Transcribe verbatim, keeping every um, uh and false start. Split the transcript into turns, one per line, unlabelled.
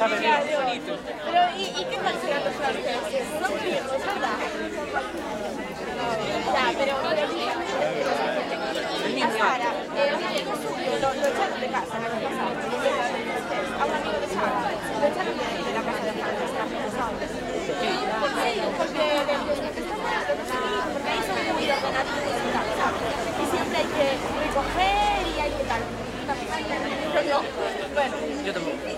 Ya, qué bonito.
Pero, ¿y, ¿y qué tal serán los franceses? Son tiernos, ¿verdad? Ya, pero, pero dígame, a Sara, eh, un amigo suyo lo, lo echaron de casa el año pasado, a un amigo de Sara, lo echaron de, de la casa de Francia el año pasado. Sí, porque de, de, de, porque ahí son muy ordenaditos y tal, ¿sabes? Y siempre hay que recoger y hay que tal. Pero no, bueno.
Yo tampoco.